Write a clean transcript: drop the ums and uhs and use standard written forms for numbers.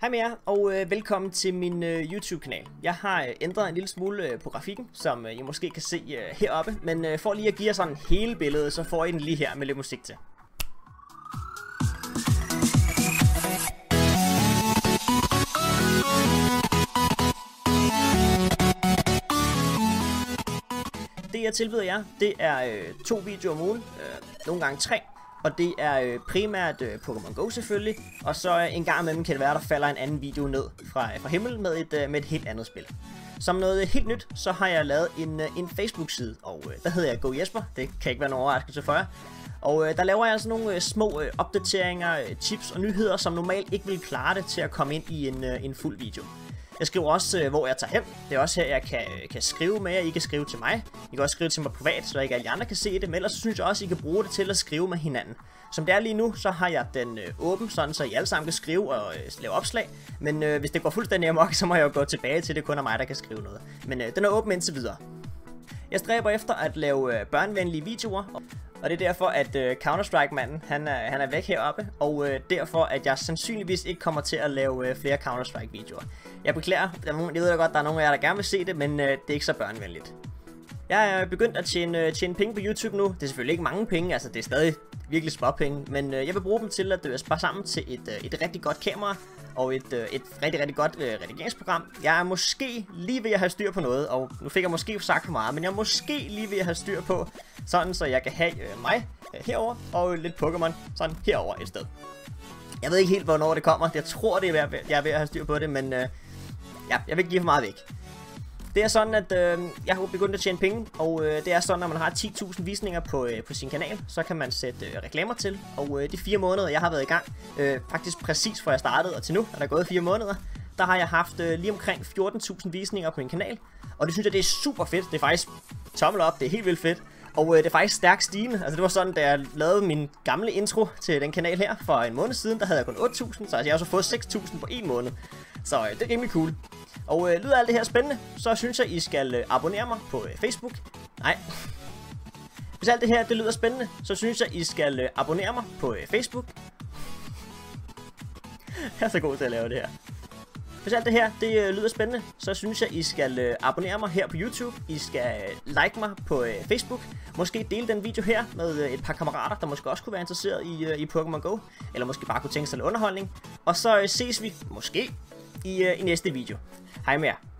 Hej med jer, og velkommen til min YouTube-kanal. Jeg har ændret en lille smule på grafikken, som I måske kan se heroppe. Men for lige at give jer sådan hele billedet, så får I den lige her med lidt musik til. Det jeg tilbyder jer, det er 2 videoer om ugen, nogle gange 3. Og det er primært Pokémon Go selvfølgelig, og så en gang imellem kan det være, der falder en anden video ned fra himlen med et helt andet spil. Som noget helt nyt, så har jeg lavet en Facebook-side, og der hedder jeg Go Jesper, det kan ikke være nogen overraskelse for jer. Og der laver jeg sådan nogle små opdateringer, tips og nyheder, som normalt ikke vil klare det til at komme ind i en fuld video. Jeg skriver også, hvor jeg tager hen. Det er også her, jeg kan skrive med jer. I kan skrive til mig. I kan også skrive til mig privat, så ikke alle andre kan se det. Men ellers synes jeg også, I kan bruge det til at skrive med hinanden. Som det er lige nu, så har jeg den åben, sådan så I alle sammen kan skrive og lave opslag. Men hvis det går fuldstændig amok, så må jeg jo gå tilbage til, det kun er mig, der kan skrive noget. Men den er åben indtil videre. Jeg stræber efter at lave børnevenlige videoer. Og det er derfor, at Counter-Strike-manden, han er væk heroppe, og derfor, at jeg sandsynligvis ikke kommer til at lave flere Counter-Strike-videoer. Jeg beklager, jeg ved godt, der er nogle af jer, der gerne vil se det, men det er ikke så børnevenligt. Jeg er begyndt at tjene penge på YouTube nu. Det er selvfølgelig ikke mange penge, altså det er stadig virkelig småpenge, men jeg vil bruge dem til at spare sammen til et rigtig godt kamera og et rigtig godt redigeringsprogram. Jeg er måske lige ved at have styr på noget, og nu fik jeg måske sagt for meget, men jeg er måske lige ved at have styr på, sådan så jeg kan have mig herover og lidt Pokémon sådan herover et sted. Jeg ved ikke helt, hvornår det kommer. Jeg tror, jeg er ved at have styr på det, men ja, jeg vil ikke give for meget væk. Det er sådan, at jeg har begyndt at tjene penge, og det er sådan, at når man har 10.000 visninger på sin kanal, så kan man sætte reklamer til. Og de 4 måneder, jeg har været i gang, faktisk præcis fra jeg startede og til nu, er der gået 4 måneder, der har jeg haft lige omkring 14.000 visninger på min kanal. Og det synes jeg, det er super fedt. Det er faktisk tommel op, det er helt vildt fedt. Og det er faktisk stærkt stigende. Altså det var sådan, da jeg lavede min gamle intro til den kanal her for en måned siden, der havde jeg kun 8.000, så altså, jeg har så fået 6.000 på 1 måned. Så det er rimelig cool. Og lyder alt det her spændende, så synes jeg, I skal abonnere mig på Facebook. Nej. Hvis alt det her det lyder spændende, så synes jeg, I skal abonnere mig på Facebook. Jeg er så god til at lave det her. Hvis alt det her det lyder spændende, så synes jeg, I skal abonnere mig her på YouTube. I skal like mig på Facebook. Måske dele den video her med et par kammerater, der måske også kunne være interesseret i Pokémon Go. Eller måske bare kunne tænke sig lidt underholdning. Og så ses vi måske i næste video. Hej med jer.